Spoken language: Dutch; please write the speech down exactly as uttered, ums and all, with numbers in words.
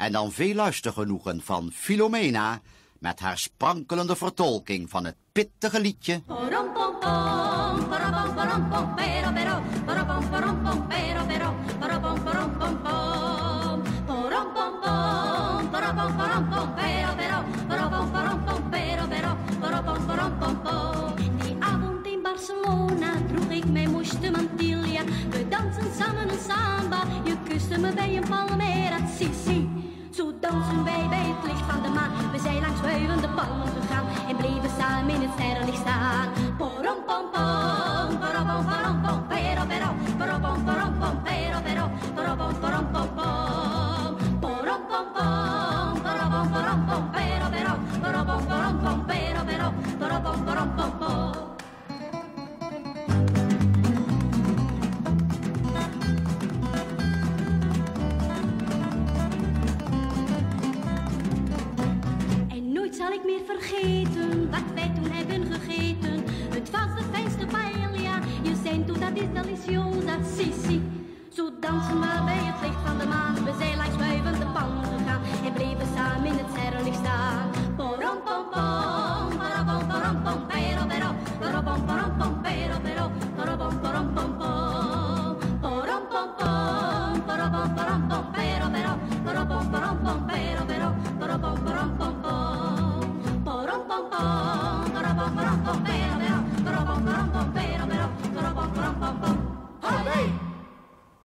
En dan veel luistergenoegen van Philomena met haar sprankelende vertolking van het pittige liedje. Die avond in Barcelona droeg ik mijn mooiste mantilla. We dansen samen een samba, je kuste me bij een palmera, si, si. Zo dansen wij bij het licht van de maan. We zijn langs wuivende palmen gegaan en bleven samen in het sterrenlicht staan. Porom pom pom, parapom parom pom, pero pero, parapom parom pom, pero pero, parapom parom pom pom, porom pom pom, parapom parom pom, pero pero, parapom parom pom, pero pero, parapom parom pom pom. Zal ik meer vergeten wat wij toen hebben gegeten? Het was de fijnste paella, je zijn toen dat is deliciosa, si, si. Zo dansen we bij het licht van de maan. We zijn langs wuivende palmen gegaan en bleven samen in het sterrenlicht staan. Porom pom pom, parapom parom pom,